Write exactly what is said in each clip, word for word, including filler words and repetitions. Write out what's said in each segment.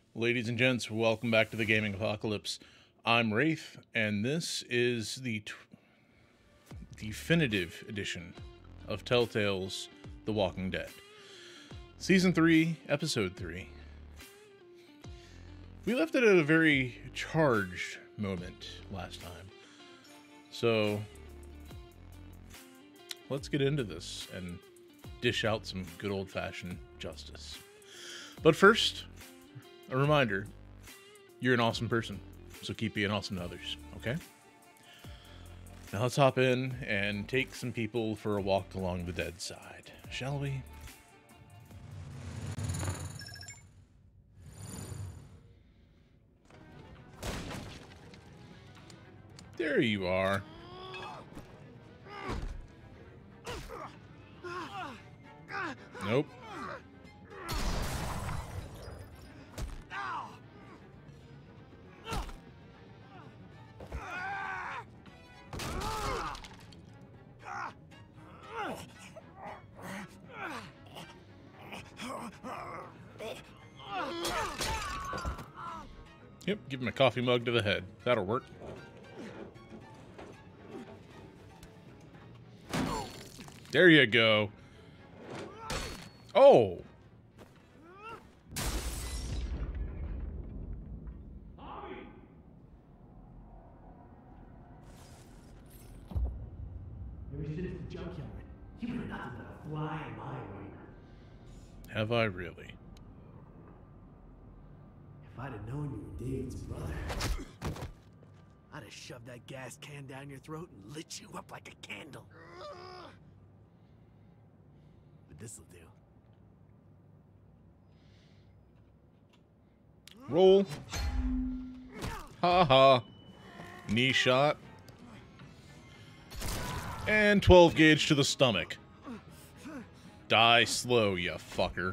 Ladies and gents, welcome back to the Gaming Apocalypse. I'm Wraith, and this is the t- definitive edition of Telltale's The Walking Dead. Season three, Episode three. We left it at a very charged moment last time. So, let's get into this and dish out some good old-fashioned justice. But first, a reminder, you're an awesome person, so keep being awesome to others, okay? Now let's hop in and take some people for a walk along the dead side, shall we? There you are. Nope. Yep, give him a coffee mug to the head. That'll work. There you go. Oh! Maybe shit is the junkyard. You were nothing but a fly in my way. Have I really? If I'd have known you were David's brother, I'd have shoved that gas can down your throat and lit you up like a candle. But this'll do. Roll. Ha ha. Knee shot. And twelve gauge to the stomach. Die slow, you fucker.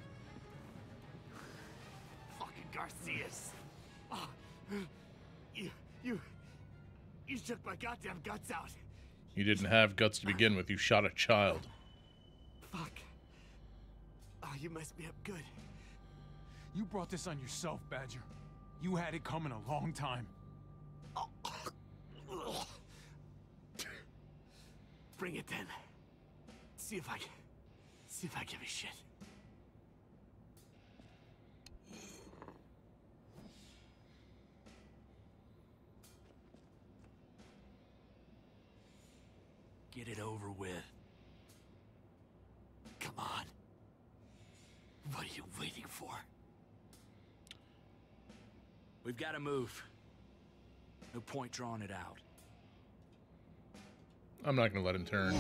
Fucking Garcias. Oh, you, you, you shook my goddamn guts out. You didn't have guts to begin with. You shot a child. Fuck. Oh, you messed me up good. You brought this on yourself, Badger. You had it coming a long time. Bring it then. See if I can. See if I give a shit. Get it over with. Come on. What are you waiting for? We've got to move. No point drawing it out. I'm not gonna let him turn.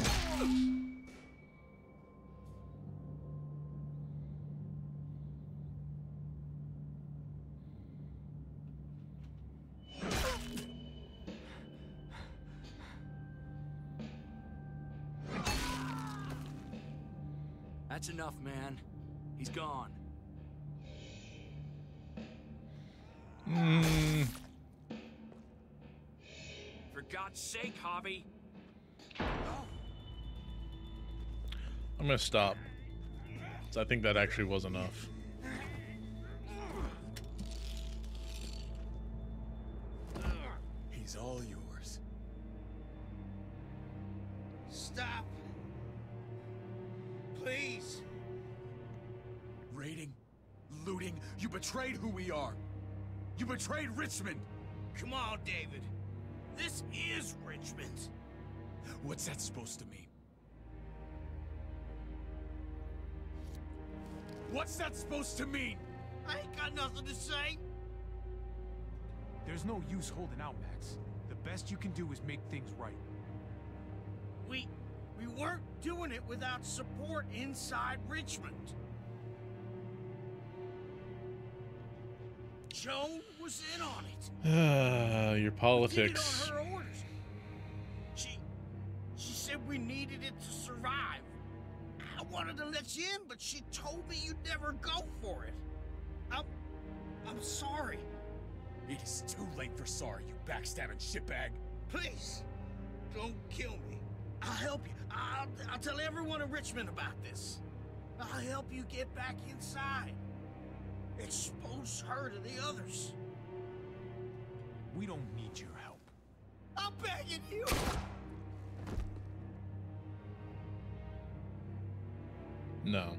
That's enough, man. He's gone. Mm. For God's sake, Javi. I'm gonna stop. So I think that actually was enough. He's all yours. Stop. Please. Raiding, looting, you betrayed who we are. You betrayed Richmond. Come on, David. This is Richmond. What's that supposed to mean? What's that supposed to mean? I ain't got nothing to say. There's no use holding out, Max. The best you can do is make things right. We we weren't doing it without support inside Richmond. Joan was in on it. Ah, your Did it politics. on her orders. She she said we needed it to survive. I wanted to let you in, but she told me you'd never go for it. I'm I'm sorry. It is too late for sorry, you backstabbing shitbag. Please, don't kill me. I'll help you. I'll, I'll tell everyone in Richmond about this. I'll help you get back inside. Expose introduce her to the others. We don't need your help. I'm begging you! No.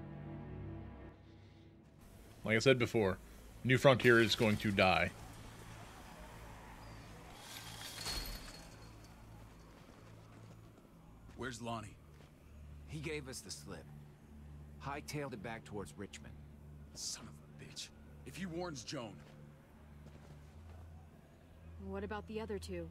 Like I said before, New Frontier is going to die. Where's Lonnie? He gave us the slip. Hightailed it back towards Richmond. Son of a bitch. If he warns Joan... What about the other two?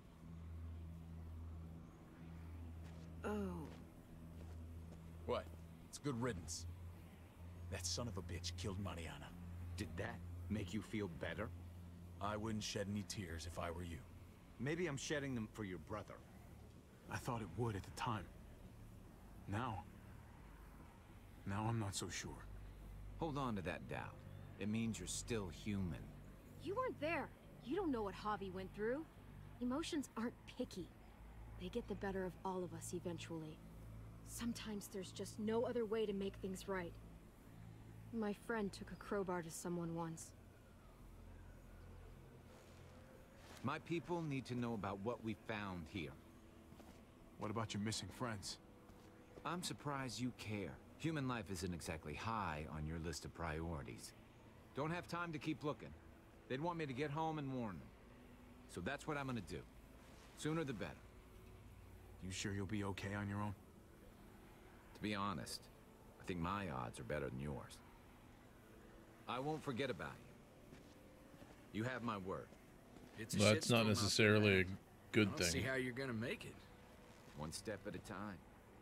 Oh. What? It's good riddance. That son of a bitch killed Mariana. Did that make you feel better? I wouldn't shed any tears if I were you. Maybe I'm shedding them for your brother. I thought it would at the time. Now... Now I'm not so sure. Hold on to that doubt. It means you're still human. You weren't there. You don't know what Javi went through. Emotions aren't picky. They get the better of all of us eventually. Sometimes there's just no other way to make things right. My friend took a crowbar to someone once. My people need to know about what we found here. What about your missing friends? I'm surprised you care. Human life isn't exactly high on your list of priorities. Don't have time to keep looking. They'd want me to get home and warn them. So that's what I'm gonna do. Sooner the better. You sure you'll be okay on your own? To be honest, I think my odds are better than yours. I won't forget about you. You have my word. It's a Well, that's not shitstorm out necessarily a there. good I don't see thing. how you're gonna make it. One step at a time.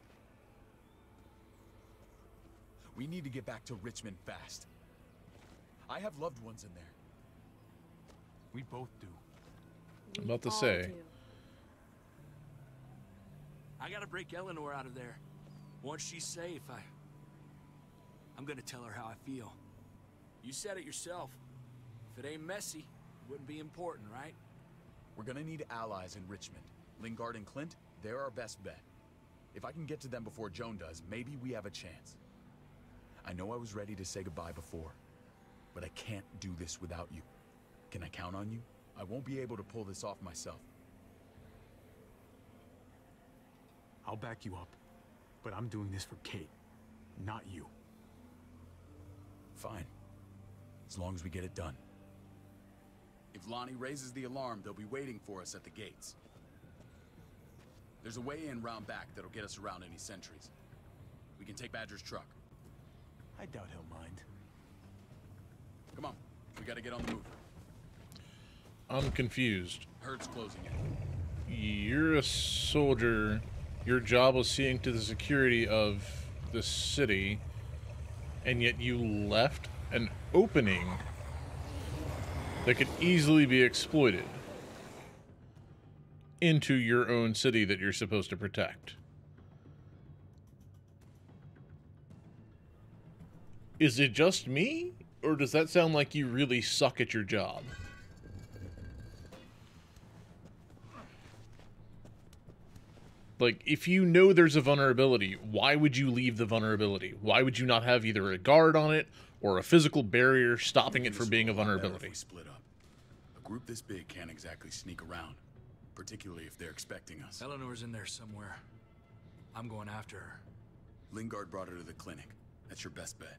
We need to get back to Richmond fast. I have loved ones in there. We both do. I'm about to all say. do. I gotta break Eleanor out of there. Once she's safe, I... I'm gonna tell her how I feel. You said it yourself. If it ain't messy, it wouldn't be important, right? We're gonna need allies in Richmond. Lingard and Clint, they're our best bet. If I can get to them before Joan does, maybe we have a chance. I know I was ready to say goodbye before, but I can't do this without you. Can I count on you? I won't be able to pull this off myself. I'll back you up. But I'm doing this for Kate, not you. Fine. As long as we get it done. If Lonnie raises the alarm, they'll be waiting for us at the gates. There's a way in round back that'll get us around any sentries. We can take Badger's truck. I doubt he'll mind. Come on, we gotta get on the move. I'm confused. Herd's closing in. You're a soldier. Your job was seeing to the security of the city, and yet you left an opening that could easily be exploited into your own city that you're supposed to protect. Is it just me, or does that sound like you really suck at your job? Like, if you know there's a vulnerability, why would you leave the vulnerability? Why would you not have either a guard on it or a physical barrier stopping it from being a This will go lot better vulnerability? if we split up. A group this big can't exactly sneak around, particularly if they're expecting us. Eleanor's in there somewhere. I'm going after her. Lingard brought her to the clinic. That's your best bet.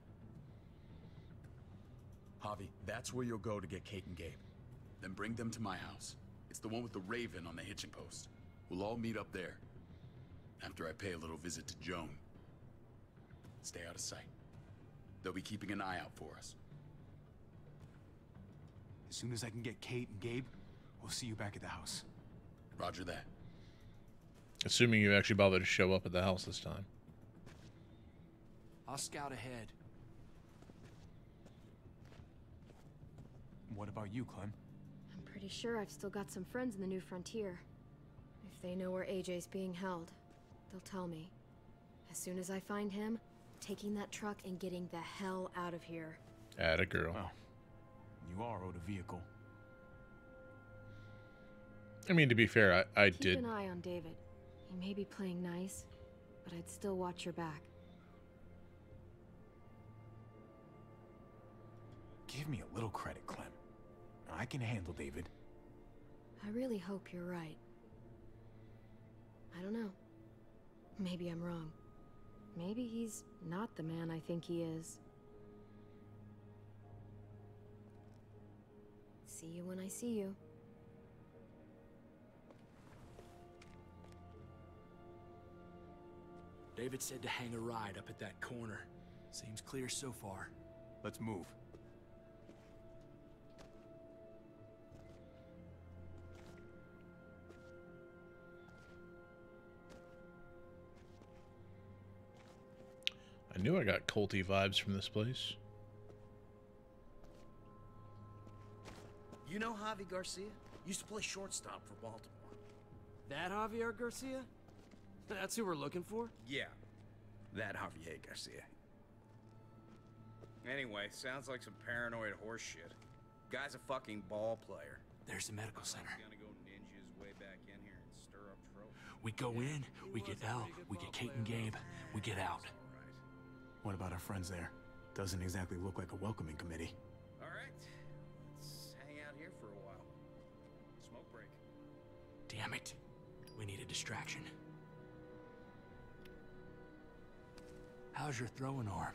Javi, that's where you'll go to get Kate and Gabe. Then bring them to my house. It's the one with the Raven on the hitching post. We'll all meet up there. After I pay a little visit to Joan. Stay out of sight. They'll be keeping an eye out for us. As soon as I can get Kate and Gabe, we'll see you back at the house. Roger that. Assuming you actually bother to show up at the house this time. I'll scout ahead. What about you, Clem? I'm pretty sure I've still got some friends in the New Frontier. If they know where A J's being held, they'll tell me. As soon as I find him, taking that truck and getting the hell out of here. Atta girl. Well, you are owed a vehicle. I mean, to be fair, I, I Keep did. an eye on David. He may be playing nice, but I'd still watch your back. Give Give me a little credit, Clem. I can handle David. I really hope you're right. I don't know. Maybe I'm wrong. Maybe he's not the man I think he is. See you when I see you. David said to hang a ride up at that corner. Seems clear so far. Let's move. I knew I got culty vibes from this place. You know Javi Garcia? Used to play shortstop for Baltimore. That Javier Garcia? That's who we're looking for? Yeah, that Javier Garcia. Anyway, sounds like some paranoid horse shit. Guy's a fucking ball player. There's the medical center. He's gonna go ninja his way back in here and stir up trouble. We go in, we get L, we get Kate and Gabe, we get out. What about our friends there? Doesn't exactly look like a welcoming committee. All right, let's hang out here for a while. Smoke break. Damn it. We need a distraction. How's your throwing arm?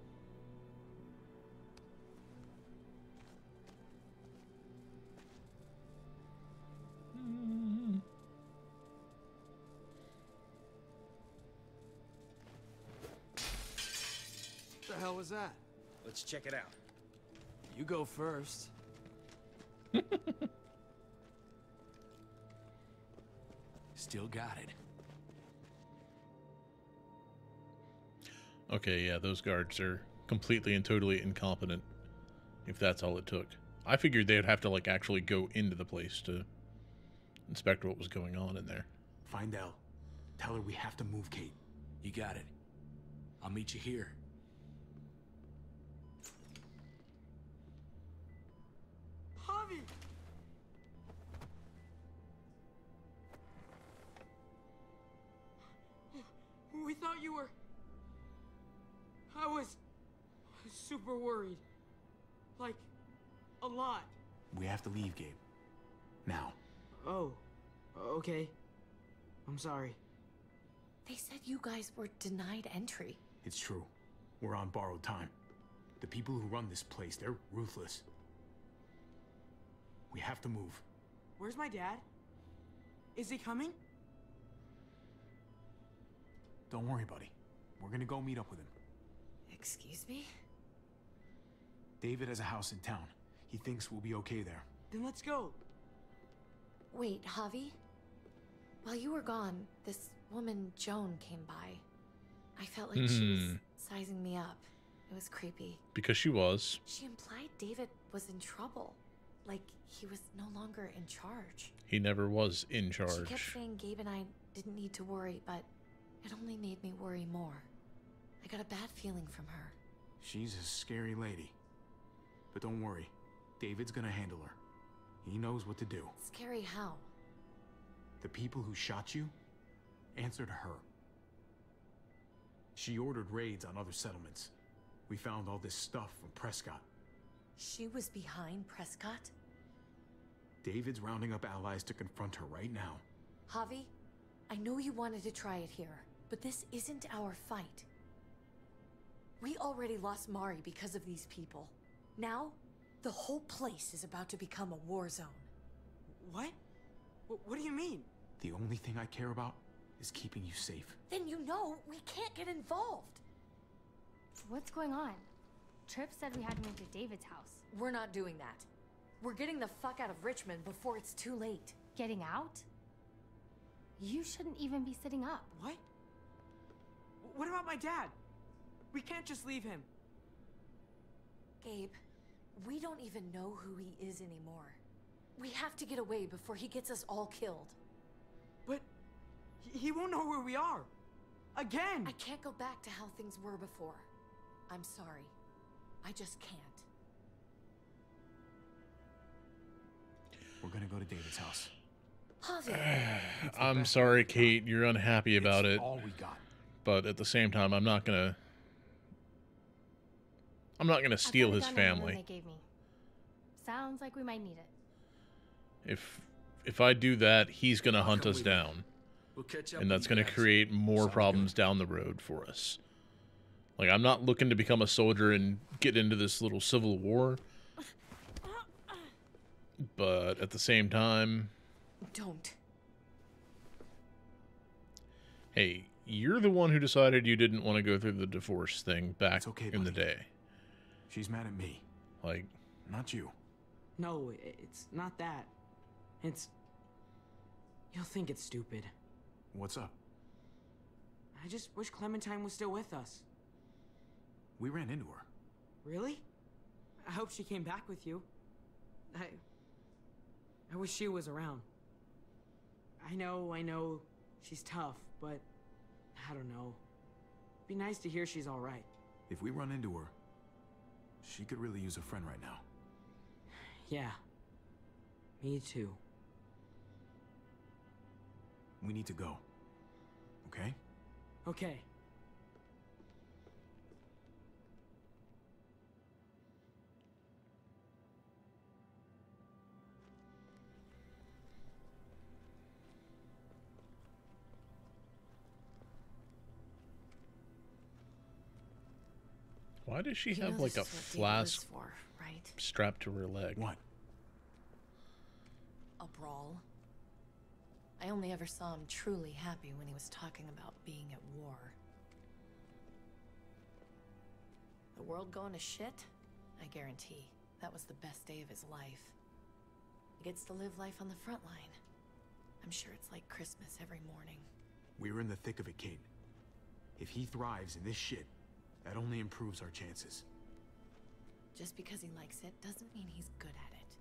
What the hell was that? Let's check it out. You go first. Still got it. Okay, yeah, those guards are completely and totally incompetent, if that's all it took. I figured they'd have to, like, actually go into the place to inspect what was going on in there. Find Elle. Tell her we have to move Kate. You got it. I'll meet you here. Javi! We thought you were... I was super worried. Like, a lot. We have to leave, Gabe. Now. Oh, okay. I'm sorry. They said you guys were denied entry. It's true. We're on borrowed time. The people who run this place, they're ruthless. We have to move. Where's my dad? Is he coming? Don't worry, buddy. We're gonna go meet up with him. Excuse me? David has a house in town. He thinks we'll be okay there. Then let's go. Wait, Javi? While you were gone, this woman, Joan, came by. I felt like she was sizing me up. It was creepy. Because she was. She implied David was in trouble. Like, he was no longer in charge. He never was in charge. She kept saying Gabe and I didn't need to worry, but it only made me worry more. I got a bad feeling from her. She's a scary lady. But don't worry. David's gonna handle her. He knows what to do. Scary how? The people who shot you answered her. She ordered raids on other settlements. We found all this stuff from Prescott. She was behind Prescott? David's rounding up allies to confront her right now. Javi, I know you wanted to try it here, but this isn't our fight. We already lost Mari because of these people. Now, the whole place is about to become a war zone. What? Wh- What do you mean? The only thing I care about is keeping you safe. Then you know we can't get involved. What's going on? Tripp said we had to move to David's house. We're not doing that. We're getting the fuck out of Richmond before it's too late. Getting out? You shouldn't even be sitting up. What? Wh- What about my dad? We can't just leave him. Gabe, we don't even know who he is anymore. We have to get away before he gets us all killed. But he- he won't know where we are. Again! I can't go back to how things were before. I'm sorry. I just can't. We're gonna go to David's house. Javi! I'm sorry, Kate. You're unhappy about It's it. all we got. But at the same time, I'm not gonna... I'm not gonna steal I've got a his gun and a gun family. They gave me. Sounds like we might need it. If if I do that, he's gonna hunt us down, We'll catch up and with that's you gonna guys. create more Sounds problems down the road for us. Like, I'm not looking to become a soldier and get into this little civil war, but at the same time, Don't. hey, you're the one who decided you didn't want to go through the divorce thing back It's okay, in the buddy. day. She's mad at me, Like, not you. No, i- it's not that. It's... You'll think it's stupid. What's up? I just wish Clementine was still with us. We ran into her. Really? I hope she came back with you. I... I wish she was around. I know, I know, she's tough, but... I don't know. Be nice to hear she's alright. If we run into her, she could really use a friend right now. Yeah. Me too. We need to go. Okay? Okay. why does she You have know like a this is what David flask lives for, right? strapped to her leg? What? A brawl. I only ever saw him truly happy when he was talking about being at war. The world going to shit? I guarantee that was the best day of his life. He gets to live life on the front line. I'm sure it's like Christmas every morning. We're in the thick of it, Kate. If he thrives in this shit, that only improves our chances. Just because he likes it doesn't mean he's good at it.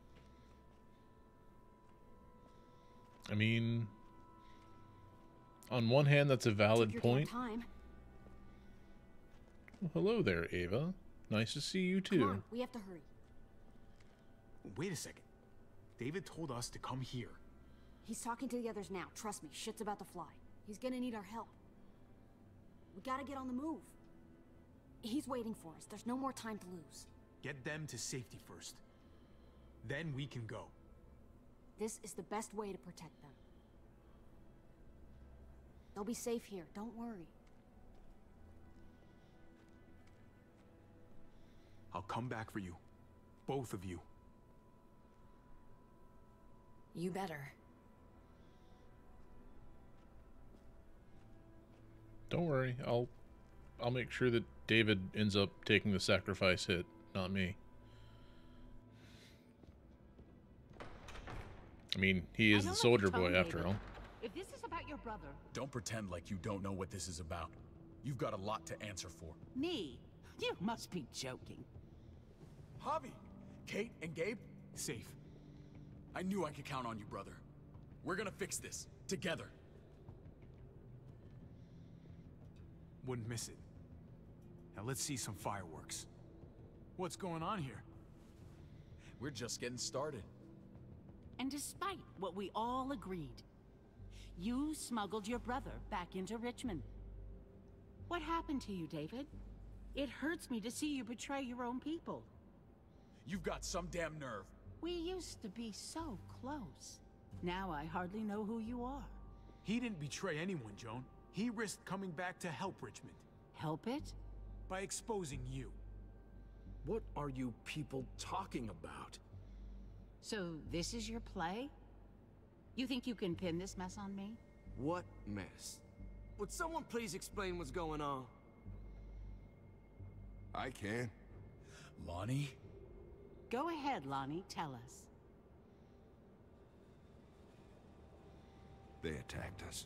I mean, on one hand, that's a valid Took your damn point. time. Well, hello there, Ava. Nice to see you Come too. on, we have to hurry. Wait a second. David told us to come here. He's talking to the others now. Trust me, shit's about to fly. He's gonna need our help. We gotta get on the move. He's waiting for us. There's no more time to lose. Get them to safety first. Then we can go. This is the best way to protect them. They'll be safe here. Don't worry. I'll come back for you. Both of you. You better. Don't worry. I'll I'll make sure that David ends up taking the sacrifice hit, not me. I mean, he is the soldier boy after all. If this is about your brother... Don't pretend like you don't know what this is about. You've got a lot to answer for. Me? You must be joking. Javi! Kate and Gabe? Safe. I knew I could count on you, brother. We're gonna fix this. Together. Wouldn't miss it. Now let's see some fireworks. What's going on here? We're just getting started. And despite what we all agreed, you smuggled your brother back into Richmond. What happened to you, David? It hurts me to see you betray your own people. You've got some damn nerve. We used to be so close. Now I hardly know who you are. He didn't betray anyone, Joan. He risked coming back to help Richmond. Help it? By exposing you. What are you people talking about? So this is your play? You think you can pin this mess on me? What mess? Would someone please explain what's going on? I can. Lonnie? Go ahead, Lonnie, tell us. They attacked us.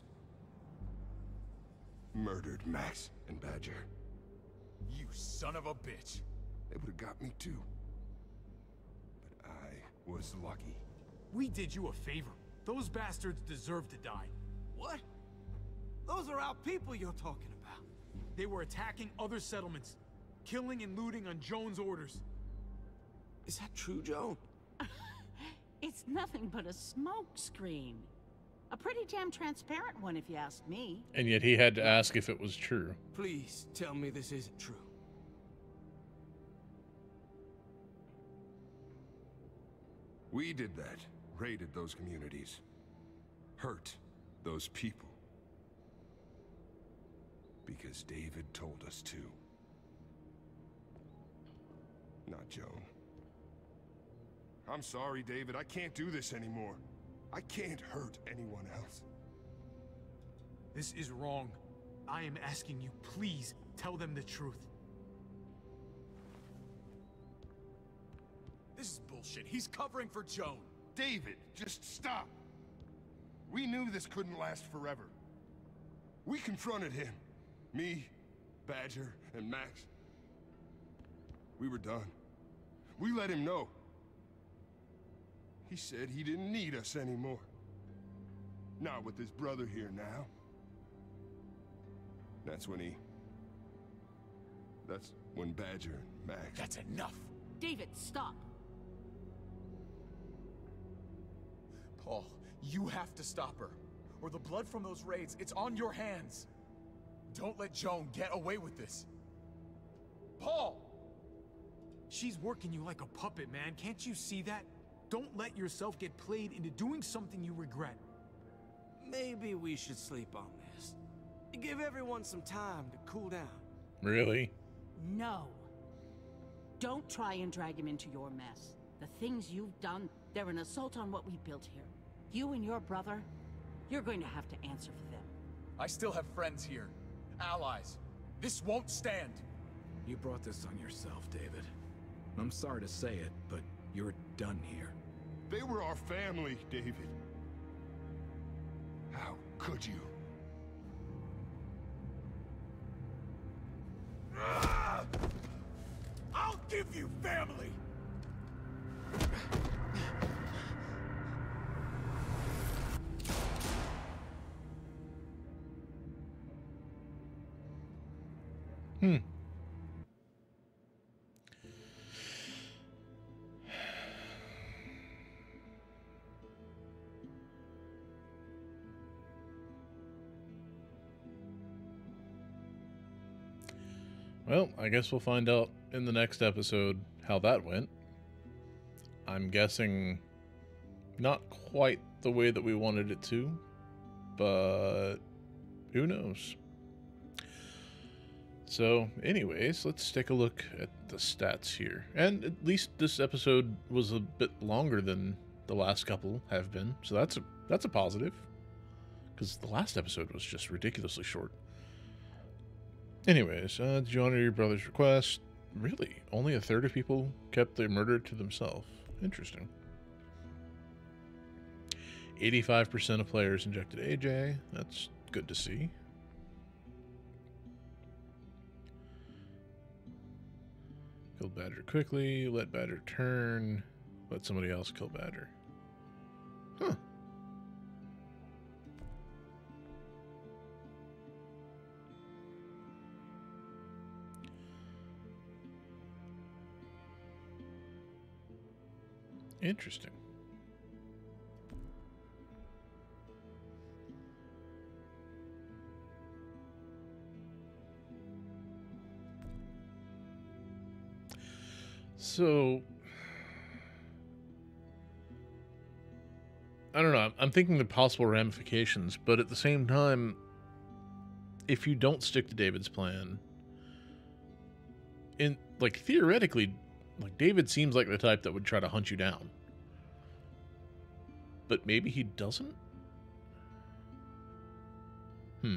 Murdered Max and Badger. You son of a bitch. They would have got me too. But I was lucky. We did you a favor. Those bastards deserve to die. What? Those are our people you're talking about. They were attacking other settlements, killing and looting on Joan's orders. Is that true, Joan? It's nothing but a smoke screen. A pretty damn transparent one, if you ask me. And yet he had to ask if it was true. Please tell me this isn't true. We did that. Raided those communities. Hurt those people. Because David told us to. Not Joan. I'm sorry, David. I can't do this anymore. I can't hurt anyone else. This is wrong. I am asking you, please, tell them the truth. This is bullshit. He's covering for Joan. David, just stop. We knew this couldn't last forever. We confronted him. Me, Badger, and Max. We were done. We let him know. He said he didn't need us anymore. Not with his brother here now. That's when he... That's when Badger and Max... That's enough! David, stop! Paul, you have to stop her. Or the blood from those raids, it's on your hands. Don't let Joan get away with this. Paul! She's working you like a puppet, man. Can't you see that? Don't let yourself get played into doing something you regret. Maybe we should sleep on this. Give everyone some time to cool down. Really? No. Don't try and drag him into your mess. The things you've done, they're an assault on what we built here. You and your brother, you're going to have to answer for them. I still have friends here. Allies. This won't stand. You brought this on yourself, David. I'm sorry to say it, but you're done here. They were our family, David. How could you? Ah! I'll give you family! Hmm. Well, I guess we'll find out in the next episode how that went. I'm guessing not quite the way that we wanted it to, but who knows? So, anyways, let's take a look at the stats here. And at least this episode was a bit longer than the last couple have been, so that's a that's a positive. Because the last episode was just ridiculously short. Anyways, uh, did you honor your brother's request? Really? Only a third of people kept their murder to themselves. Interesting. eighty-five percent of players injected A J. That's good to see. Killed Badger quickly. Let Badger turn. Let somebody else kill Badger. Huh. Interesting. So, I don't know. I'm thinking the possible ramifications, but at the same time, if you don't stick to David's plan, in like theoretically, like David seems like the type that would try to hunt you down, but maybe he doesn't. Hmm.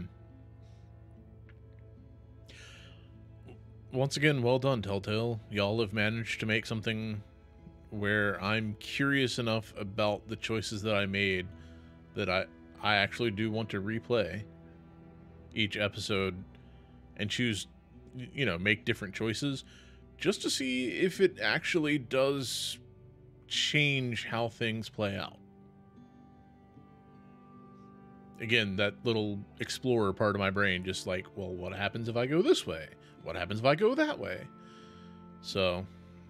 Once again, well done, Telltale. Y'all have managed to make something where I'm curious enough about the choices that I made that I, I actually do want to replay each episode and choose, you know, make different choices just to see if it actually does change how things play out. Again, that little explorer part of my brain just like, well, what happens if I go this way? What happens if I go that way? So,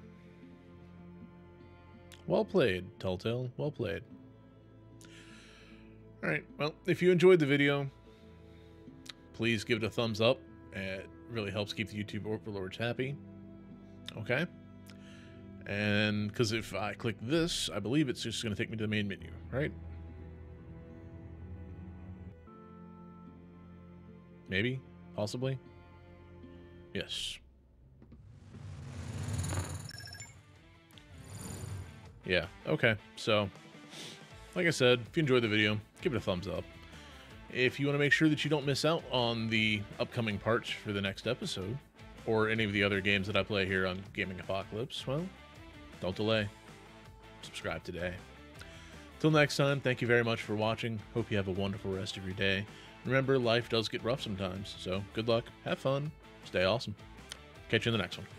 well played, Telltale. Well played. Alright, well, if you enjoyed the video, please give it a thumbs up. It really helps keep the YouTube overlords happy. Okay? And because if I click this, I believe it's just going to take me to the main menu, right? Maybe? Possibly? Yes. Yeah, okay. So, like I said, if you enjoyed the video, give it a thumbs up. If you want to make sure that you don't miss out on the upcoming parts for the next episode, or any of the other games that I play here on Gaming Apocalypse, well, don't delay. Subscribe today. Till next time, thank you very much for watching. Hope you have a wonderful rest of your day. Remember, life does get rough sometimes, so good luck, have fun, stay awesome. Catch you in the next one.